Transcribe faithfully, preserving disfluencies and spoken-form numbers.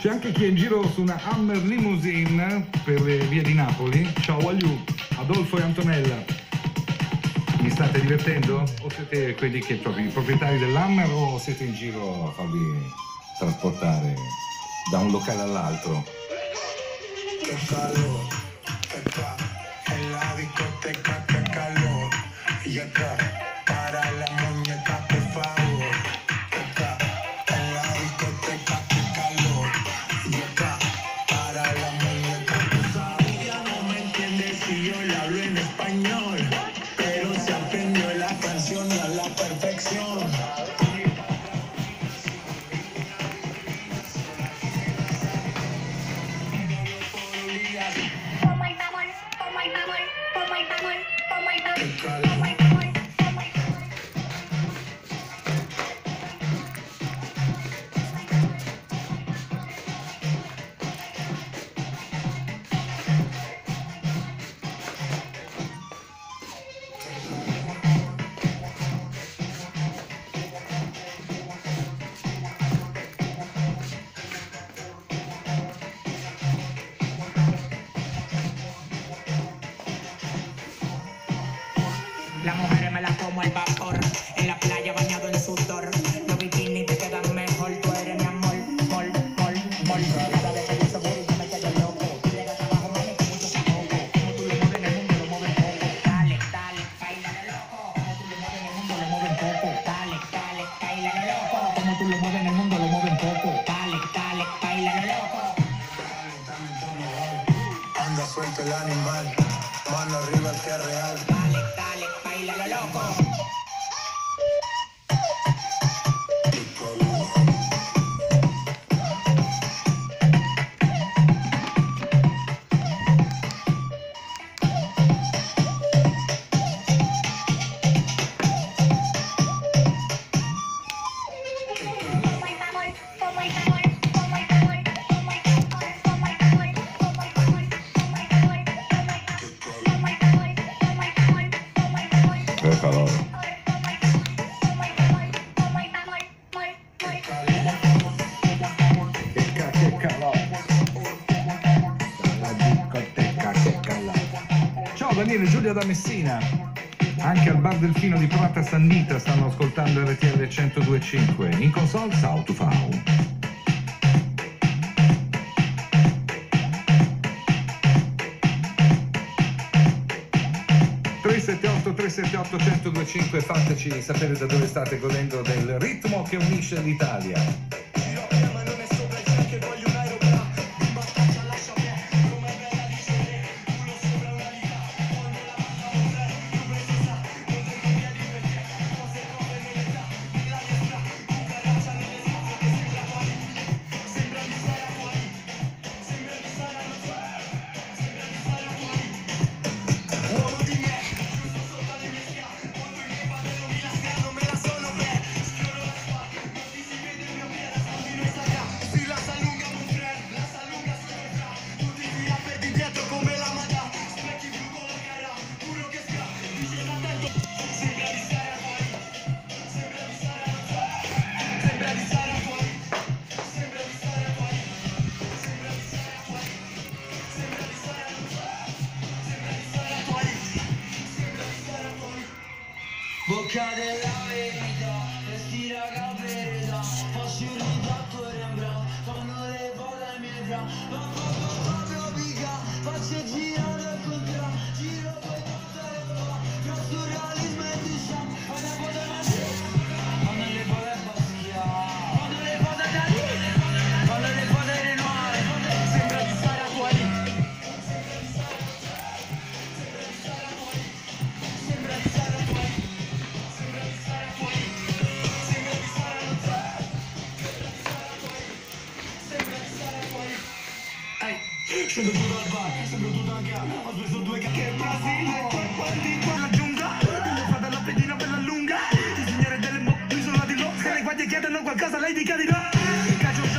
C'è anche chi è in giro su una Hummer Limousine per le vie di Napoli. Ciao a you, Adolfo e Antonella. Vi state divertendo? O siete quelli che proprio i proprietari dell'Hammer o siete in giro a farvi trasportare da un locale all'altro? Che calor, che ca, en la discoteca che calor, y acá, para la muñeca por favor, que ca, en la discoteca que calor, y acá, para la muñeca por favor. Ella no me entiende si yo le hablo en español, pero se aprendió la canción a la perfección. Las mujeres me las como al vapor, en la playa bañado en sudor. Los bikinis te quedan mejor, tú eres mi amor, mol, mol, mol. Cada vez que yo seguro yo me quedo loco. Tú llegas abajo, mami, con mucho sacoco. Como tú lo mueves en el mundo, lo mueven poco. Dale, dale, bailalo loco. Como tú lo mueves en el mundo, lo mueven poco. Dale, dale, bailalo loco. Como tú lo mueves en el mundo, lo mueven poco. Dale, dale, bailalo loco. Anda suelto el animal, mano arriba el que es real. Dale, dale, bailalo loco. Che calore. Che ca- che calore. La discoteca che calore. Ciao Daniele, Giulia da Messina. Anche al Bar Delfino di Prata Sandita stanno ascoltando R T L centodue e cinque. In console Sautufau. tre sette otto tre sette otto uno zero due cinque, fateci sapere da dove state godendo del ritmo che unisce l'Italia. Bocca della verità, respira capretta, faccio un ritratto e rembrandt, fanno le foto ai miei fra, ma poco proprio pica, faccio girare il contrario, giro poi portare qua, tra surrealismo e diciamo, fai una foto da lì, fanno le foto a Bastia, fanno le foto da lì, fanno le foto ai Renoir, sembra di stare a Tuari. Sembra di stare a Tuari. Scendo giù dal bar, sembro Tutanka, ho speso due cacche in Brasile, quanti qua la giungla, le fa dalla pedina bella lunga, il signore delle mo, l'isola di Lo, se le guardie chiedono qualcosa lei dica di no,